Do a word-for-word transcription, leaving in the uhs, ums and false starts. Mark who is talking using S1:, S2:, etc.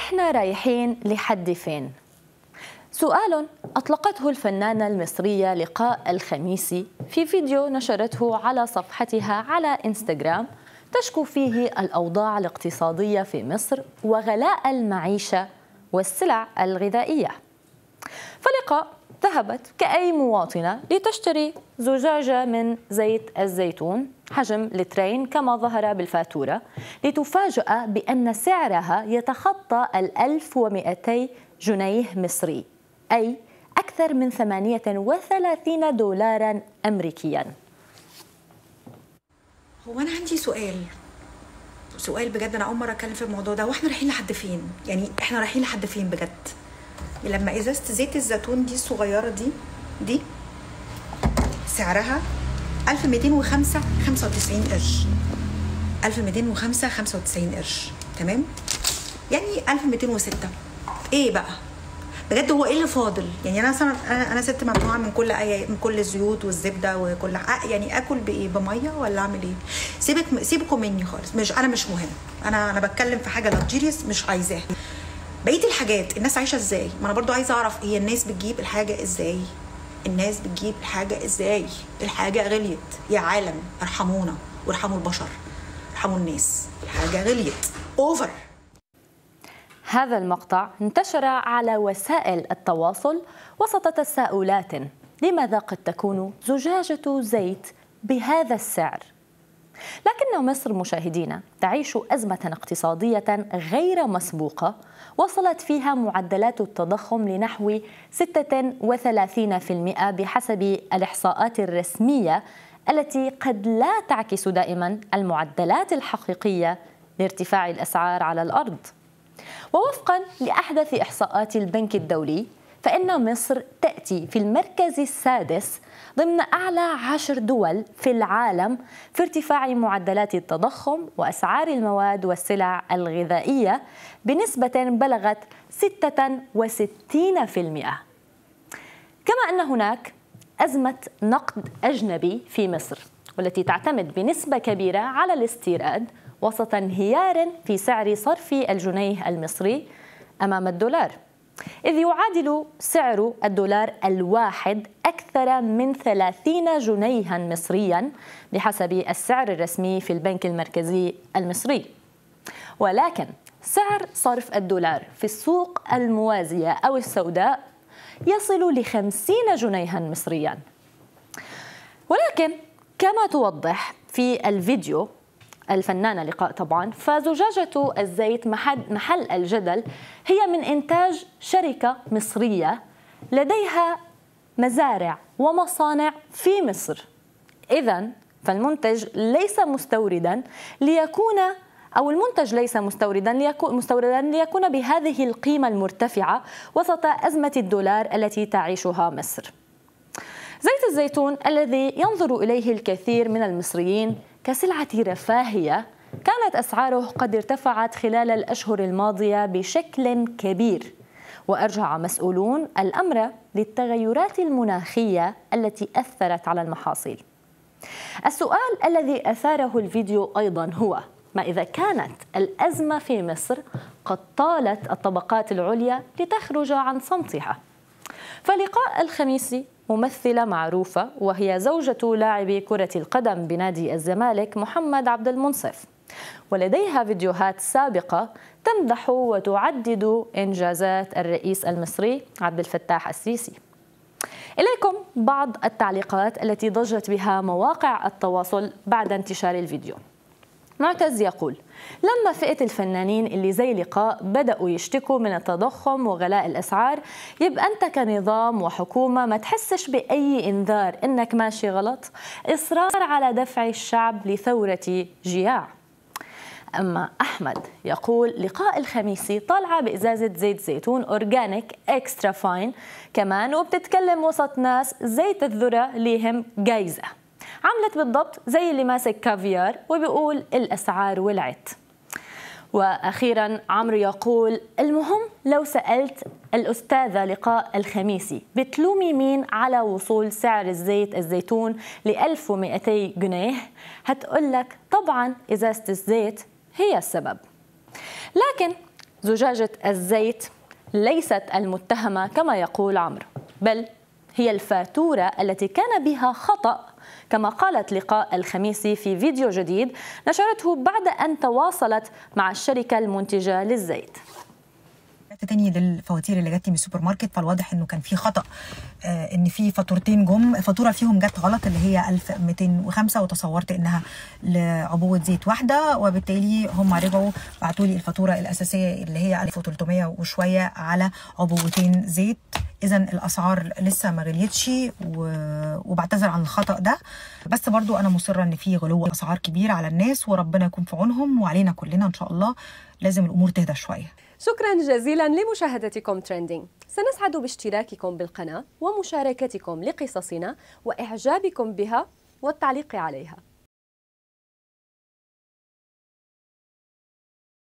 S1: إحنا رايحين لحد فين؟ سؤال أطلقته الفنانة المصرية لقاء الخميسي في فيديو نشرته على صفحتها على إنستغرام تشكو فيه الأوضاع الاقتصادية في مصر وغلاء المعيشة والسلع الغذائية. فلقاء ذهبت كأي مواطنة لتشتري زجاجة من زيت الزيتون حجم لترين كما ظهر بالفاتورة، لتفاجأ بأن سعرها يتخطى الألف ومئتي جنيه مصري، أي أكثر من ثمانية وثلاثين دولاراً أمريكياً.
S2: هو أنا عندي سؤال سؤال بجد، أنا أول مرة أتكلم في الموضوع ده. وإحنا رايحين لحد فين؟ يعني إحنا رايحين لحد فين بجد؟ لما إزازة زيت الزيتون دي الصغيرة دي دي سعرها ألف ومئتين وخمسة خمسة وتسعين قرش، ألف ومئتين وخمسة خمسة وتسعين قرش، تمام؟ يعني ألف ومئتين وستة. إيه بقى؟ بجد هو ايه اللي فاضل؟ يعني انا مثلا انا انا ست ممنوعه من كل اي من كل الزيوت والزبده وكل يعني اكل بايه؟ بميه ولا اعمل ايه؟ سيبك سيبكم مني خالص، مش انا مش مهم، انا انا بتكلم في حاجه لاكجيريوس مش عايزاها. بقيه الحاجات الناس عايشه ازاي؟ ما انا برضو عايزه اعرف هي الناس بتجيب الحاجه ازاي؟ الناس بتجيب الحاجه ازاي؟ الحاجه غليت يا عالم، ارحمونا وارحموا البشر، ارحموا الناس، الحاجه غليت اوفر.
S1: هذا المقطع انتشر على وسائل التواصل وسط تساؤلات: لماذا قد تكون زجاجة زيت بهذا السعر؟ لكن مصر مشاهدينا تعيش أزمة اقتصادية غير مسبوقة وصلت فيها معدلات التضخم لنحو ستة وثلاثين بالمئة بحسب الإحصاءات الرسمية التي قد لا تعكس دائما المعدلات الحقيقية لارتفاع الأسعار على الأرض. ووفقا لأحدث إحصاءات البنك الدولي فإن مصر تأتي في المركز السادس ضمن أعلى عشر دول في العالم في ارتفاع معدلات التضخم وأسعار المواد والسلع الغذائية بنسبة بلغت ستة وستين بالمئة. كما أن هناك أزمة نقد أجنبي في مصر والتي تعتمد بنسبة كبيرة على الاستيراد وسط انهيار في سعر صرف الجنيه المصري أمام الدولار، إذ يعادل سعر الدولار الواحد أكثر من ثلاثين جنيها مصريا بحسب السعر الرسمي في البنك المركزي المصري. ولكن سعر صرف الدولار في السوق الموازية أو السوداء يصل لخمسين جنيها مصريا. ولكن كما توضح في الفيديو الفنانة لقاء طبعا، فزجاجة الزيت محل, محل الجدل هي من إنتاج شركة مصرية لديها مزارع ومصانع في مصر. إذن فالمنتج ليس مستوردا ليكون أو المنتج ليس مستوردا ليكون مستوردا ليكون بهذه القيمة المرتفعة وسط أزمة الدولار التي تعيشها مصر. زيت الزيتون الذي ينظر إليه الكثير من المصريين كسلعة رفاهية كانت أسعاره قد ارتفعت خلال الأشهر الماضية بشكل كبير، وأرجع مسؤولون الأمر للتغيرات المناخية التي أثرت على المحاصيل. السؤال الذي أثاره الفيديو أيضا هو: ما إذا كانت الأزمة في مصر قد طالت الطبقات العليا لتخرج عن صمتها؟ فلقاء الخميسي ممثلة معروفة وهي زوجة لاعب كرة القدم بنادي الزمالك محمد عبد المنصف، ولديها فيديوهات سابقة تمدح وتعدد إنجازات الرئيس المصري عبد الفتاح السيسي. إليكم بعض التعليقات التي ضجت بها مواقع التواصل بعد انتشار الفيديو. معتز يقول: لما فئة الفنانين اللي زي لقاء بدأوا يشتكوا من التضخم وغلاء الأسعار، يبقى أنت كنظام وحكومة ما تحسش بأي إنذار إنك ماشي غلط؟ إصرار على دفع الشعب لثورة جياع. أما أحمد يقول: لقاء الخميسي طالعة بإزازة زيت زيتون أورجانيك إكسترا فاين كمان، وبتتكلم وسط ناس زيت الذرة ليهم جايزة، عملت بالضبط زي اللي ماسك كافيار وبيقول الأسعار ولعت. وأخيرا عمرو يقول: المهم لو سألت الأستاذة لقاء الخميسي بتلومي مين على وصول سعر الزيت الزيتون ل ألف ومئتي جنيه، هتقول لك طبعا إزازة الزيت هي السبب. لكن زجاجة الزيت ليست المتهمة كما يقول عمرو، بل هي الفاتورة التي كان بها خطأ، كما قالت لقاء الخميسي في فيديو جديد نشرته بعد أن تواصلت مع الشركة المنتجة للزيت.
S2: تاني للفواتير اللي جت من السوبر ماركت، فالواضح انه كان في خطا، آه ان في فاتورتين جم، فاتوره فيهم جت غلط اللي هي ألف ومئتين وخمسة، وتصورت انها لعبوه زيت واحده، وبالتالي هم رجعوا بعتوا لي الفاتوره الاساسيه اللي هي ألف وثلاثمئة وشويه على عبوتين زيت. اذا الاسعار لسه ما غليتش، وبعتذر عن الخطا ده، بس برضو انا مصره ان في غلو اسعار كبير على الناس، وربنا يكون في عونهم وعلينا كلنا ان شاء الله. لازم الامور تهدى شويه.
S3: شكرا جزيلا لمشاهدتكم ترندينج. سنسعد باشتراككم بالقناة ومشاركتكم لقصصنا وإعجابكم بها والتعليق عليها.